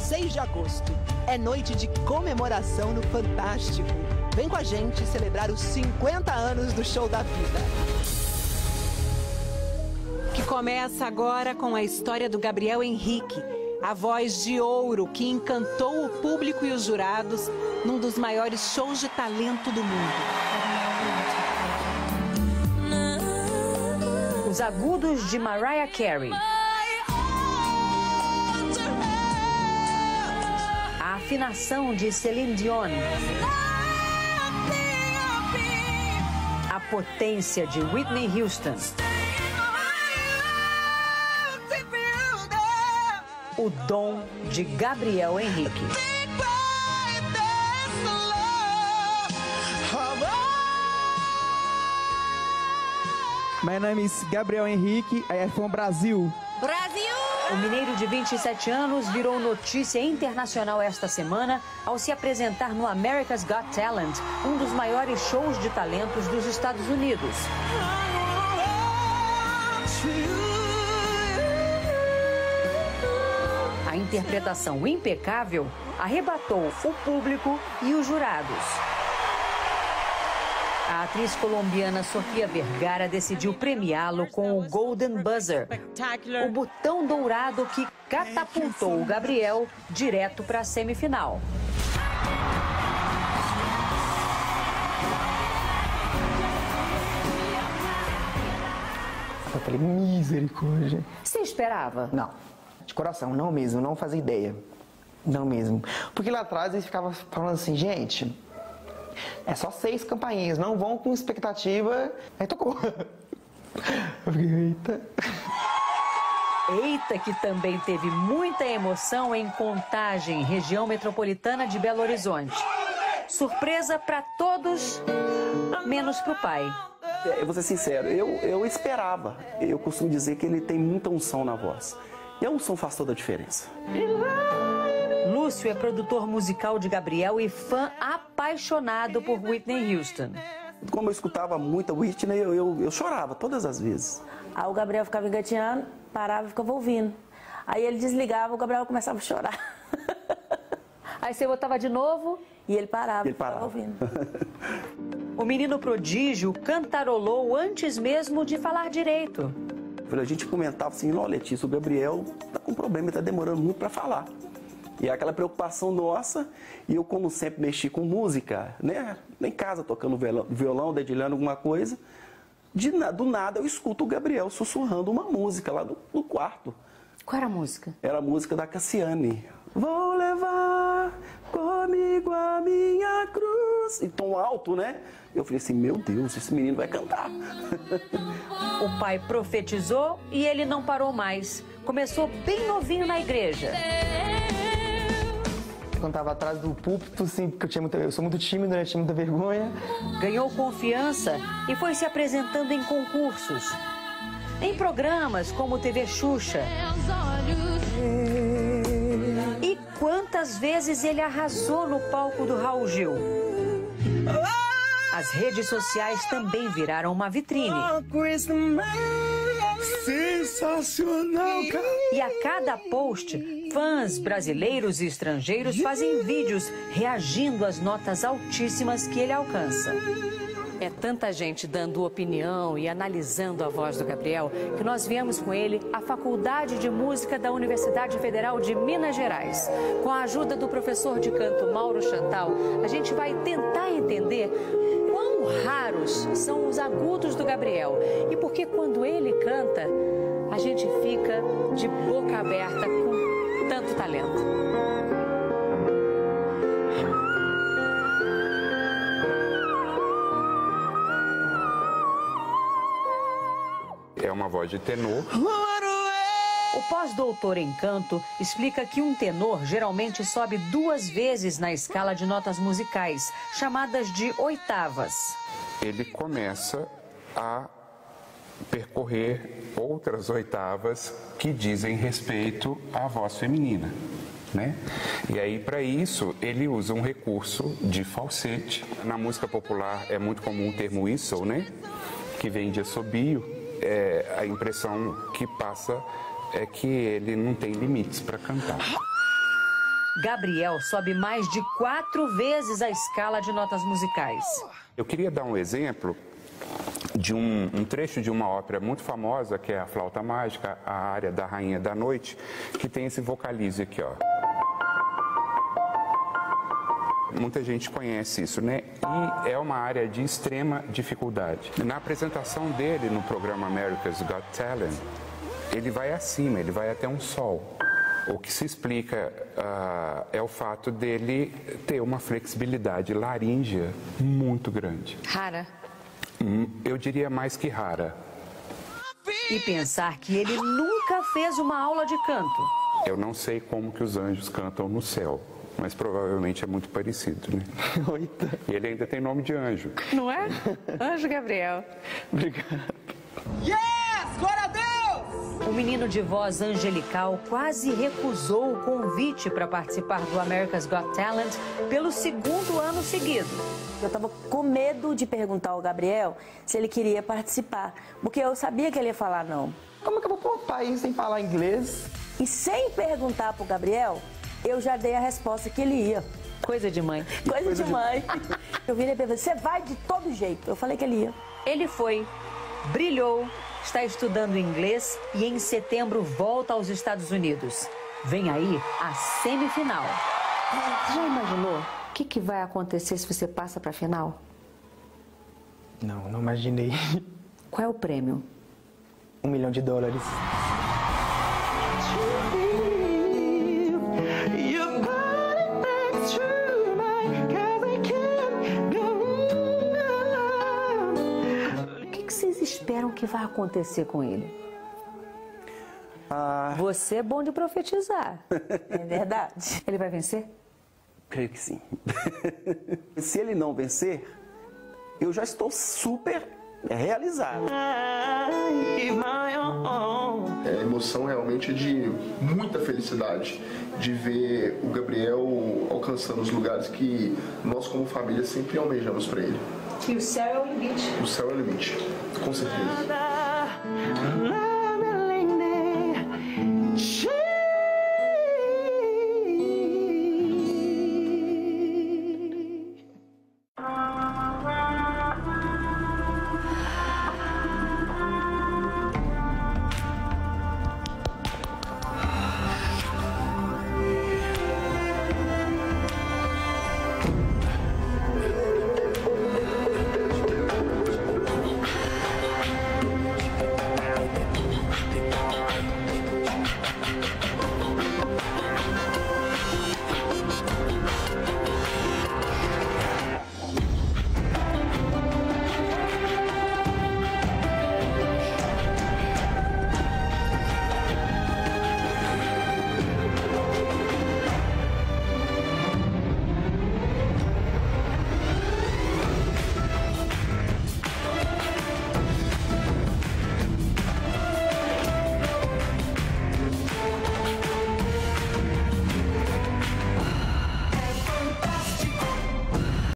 6 de agosto. É noite de comemoração no Fantástico. Vem com a gente celebrar os 50 anos do Show da Vida. Que começa agora com a história do Gabriel Henrique, a voz de ouro que encantou o público e os jurados num dos maiores shows de talento do mundo. Os agudos de Mariah Carey. A afinação de Celine Dion. A potência de Whitney Houston. O dom de Gabriel Henrique. My name is Gabriel Henrique, I am from Brazil. Brasil! O mineiro de 27 anos virou notícia internacional esta semana ao se apresentar no America's Got Talent, um dos maiores shows de talentos dos Estados Unidos. A interpretação impecável arrebatou o público e os jurados. A atriz colombiana Sofia Vergara decidiu premiá-lo com o Golden Buzzer, o botão dourado que catapultou o Gabriel direto para a semifinal. Eu falei, misericórdia. Você esperava? Não, de coração, não mesmo, não fazia ideia. Não mesmo. Porque lá atrás eles ficavam falando assim, gente, é só 6 campainhas, não vão com expectativa. Aí tocou. Eu fiquei, eita. Eita, que também teve muita emoção em Contagem, região metropolitana de Belo Horizonte. Surpresa para todos, menos para o pai. Eu vou ser sincero, eu esperava. Eu costumo dizer que ele tem muita unção na voz. E a unção faz toda a diferença. Lúcio é produtor musical de Gabriel e fã apaixonado por Whitney Houston. Como eu escutava muita Whitney, eu chorava todas as vezes. Aí o Gabriel ficava engateando, parava e ficava ouvindo. Aí ele desligava, o Gabriel começava a chorar. Aí você botava de novo e ele parava. Ele parava. Ficava ouvindo. O menino prodígio cantarolou antes mesmo de falar direito. A gente comentava assim, ó, Letícia, o Gabriel tá com problema, tá demorando muito para falar. E é aquela preocupação nossa, e eu, como sempre, mexi com música, né? Em casa, tocando violão, dedilhando alguma coisa. Do nada, eu escuto o Gabriel sussurrando uma música lá no quarto. Qual era a música? Era a música da Cassiane. Vou levar comigo a minha cruz. Em tom alto, né? Eu falei assim, meu Deus, esse menino vai cantar. O pai profetizou e ele não parou mais. Começou bem novinho na igreja. Quando estava atrás do púlpito, assim, porque eu sou muito tímido, né? Tinha muita vergonha. Ganhou confiança e foi se apresentando em concursos. Em programas como TV Xuxa. E quantas vezes ele arrasou no palco do Raul Gil. As redes sociais também viraram uma vitrine. Sensacional, cara! E a cada post, fãs brasileiros e estrangeiros fazem vídeos reagindo às notas altíssimas que ele alcança. É tanta gente dando opinião e analisando a voz do Gabriel que nós viemos com ele à Faculdade de Música da Universidade Federal de Minas Gerais. Com a ajuda do professor de canto Mauro Chantal, a gente vai tentar entender quão raros são os agudos do Gabriel e por que quando ele canta, a gente fica de boca aberta com tanto talento. É uma voz de tenor. O pós-doutor em canto explica que um tenor geralmente sobe 2 vezes na escala de notas musicais, chamadas de oitavas. Ele começa a percorrer outras oitavas que dizem respeito à voz feminina, né? E aí, para isso, ele usa um recurso de falsete. Na música popular é muito comum o termo whistle, né? Que vem de assobio. A impressão que passa é que ele não tem limites para cantar. Gabriel sobe mais de 4 vezes a escala de notas musicais. Eu queria dar um exemplo de um trecho de uma ópera muito famosa, que é a Flauta Mágica, a área da Rainha da Noite, que tem esse vocalize aqui, ó. Muita gente conhece isso, né? E é uma área de extrema dificuldade. Na apresentação dele no programa America's Got Talent, ele vai acima, ele vai até um sol. O que se explica é o fato dele ter uma flexibilidade laríngea muito grande. Rara. Eu diria mais que rara. E pensar que ele nunca fez uma aula de canto. Eu não sei como que os anjos cantam no céu, mas provavelmente é muito parecido, né? E ele ainda tem nome de anjo. Não é? Anjo Gabriel. Obrigado. Yes! Glória a Deus! O menino de voz angelical quase recusou o convite para participar do America's Got Talent pelo 2º ano seguido. Eu estava com medo de perguntar ao Gabriel se ele queria participar, porque eu sabia que ele ia falar não. Como é que eu vou para outro país sem falar inglês? E sem perguntar pro Gabriel, eu já dei a resposta que ele ia. Coisa de mãe. Coisa de mãe. Eu virei pra ele, você vai de todo jeito. Eu falei que ele ia. Ele foi, brilhou, está estudando inglês e em setembro volta aos Estados Unidos. Vem aí a semifinal. Você já imaginou o que vai acontecer se você passa para a final? Não imaginei. Qual é o prêmio? $1 milhão. O que vocês esperam que vai acontecer com ele? Você é bom de profetizar. É verdade. Ele vai vencer? Creio que sim. Se ele não vencer, eu já estou super realizado. A emoção realmente é de muita felicidade de ver o Gabriel alcançando os lugares que nós como família sempre almejamos para ele. E o céu é o limite. O céu é o limite, com certeza.